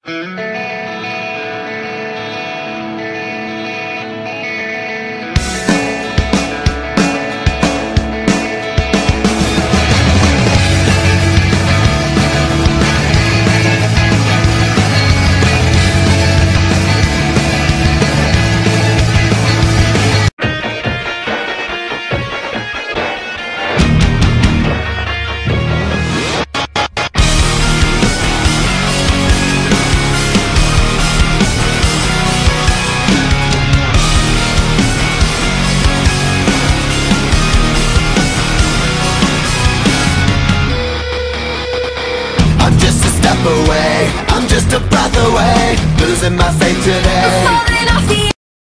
Away, I'm just a breath away, losing my faith today. Falling off the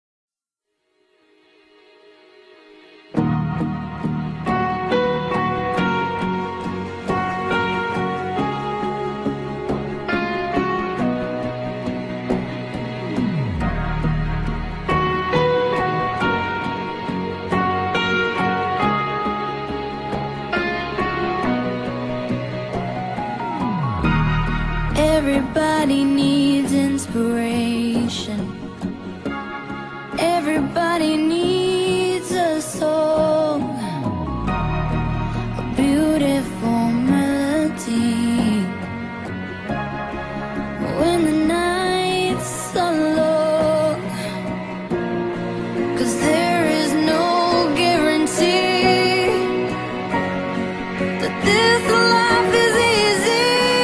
Everybody needs inspiration. Everybody needs a song, a beautiful melody. When the nights are long, 'cause there is no guarantee that this life is easy.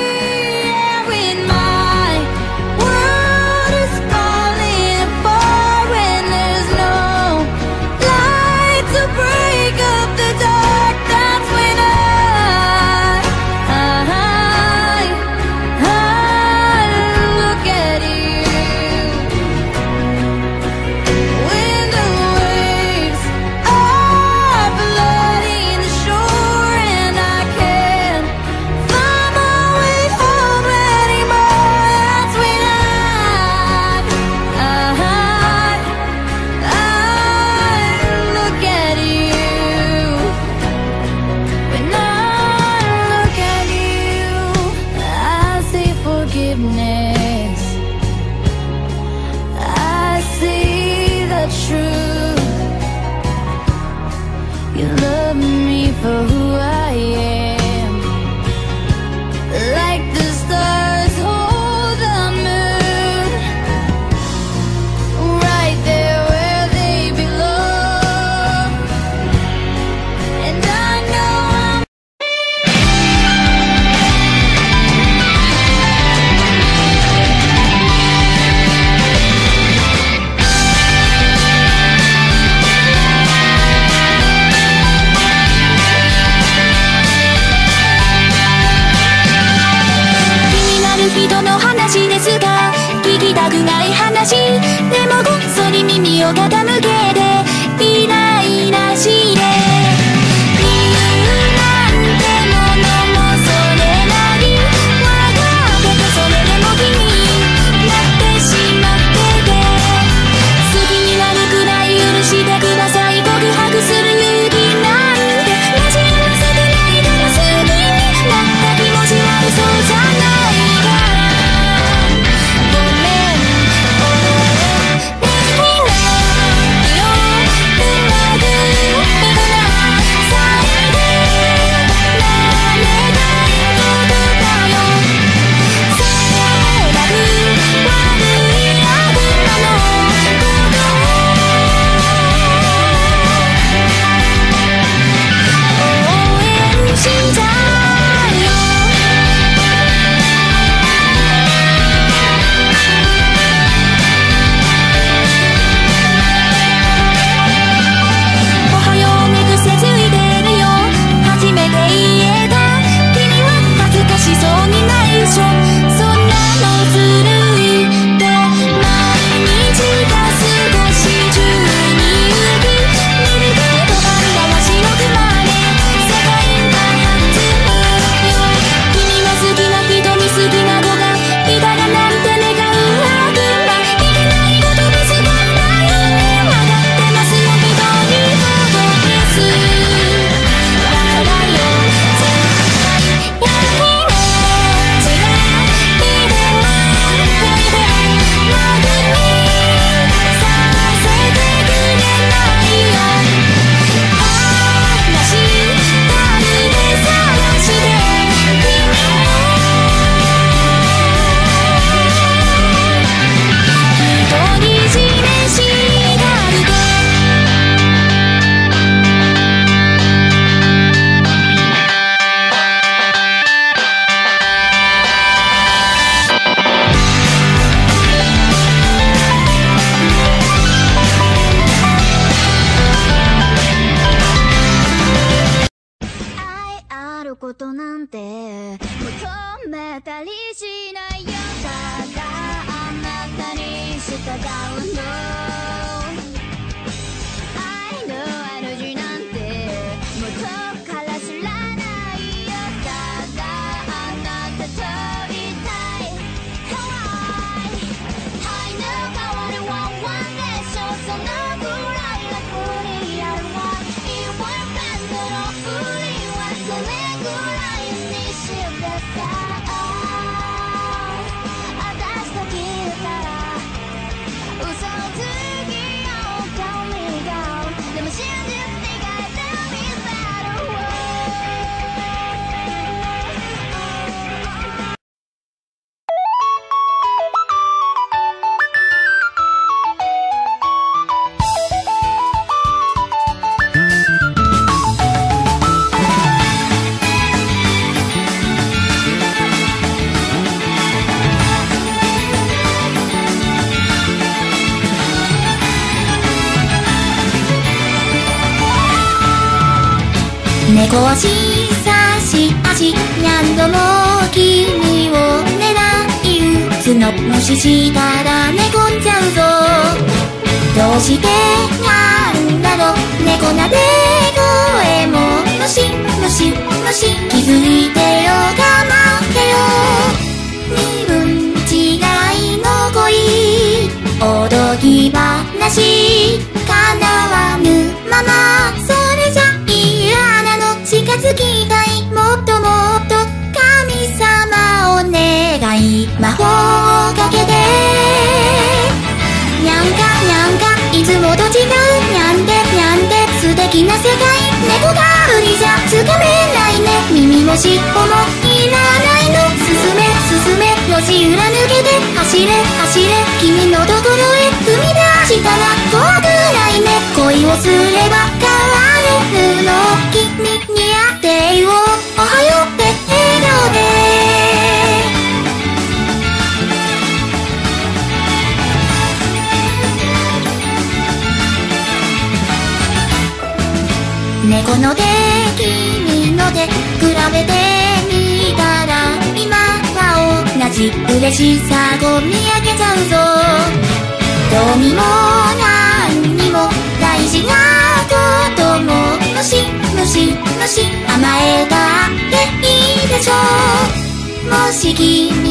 I see the truth. You love me for who I am, like the stars hold the moon, right there where they belong. And I know I'm 人の話ですが聞きたくない話でもごっそり耳を傾けてイライラして理由なんてものもそれなりわかっててそれでも気になってしまってて好きになるくらい許してください告白する勇気なんてなじませてないから好きになった気持ち悪そうじゃないごめん俺好きなんよ当たりしないよ。ただあなたに従うの。愛の主なんて元から知らないよ。ただあなたといたい。愛の代わりはワンでしょ。そのくらい楽にやるわ。イボイベントのふりはそれぐらいにしてさ。私と消えたら嘘をつきよう。Tell me down でも真実に変えてみせるわ。猫足差し足何度も君を狙い撃つの。無視したら寝込んじゃうぞ。どうしてなんだろう。猫なで声も無視無視無視。気づいてよかまってよ。身分違いの恋おとぎ話叶わぬまま。それじゃいい穴の近づきたい。もっともっと神様お願い。魔法をかけてにゃんかにゃんかいつもと違う。にゃんでにゃんで素敵な世界。猫が無理じゃつかめないね。耳も尻尾もいらないの。進め進め路地裏抜けて走れ走れ君のところへ踏み出したら怖くないね。恋をすれば変わるの。君に会ってよおはようって笑顔で。猫の手君の手比べてみたら今は同じ嬉しさを見上げちゃうぞ。どうにもなんにも大事なことも無視無視無視甘えたっていいでしょう。もし君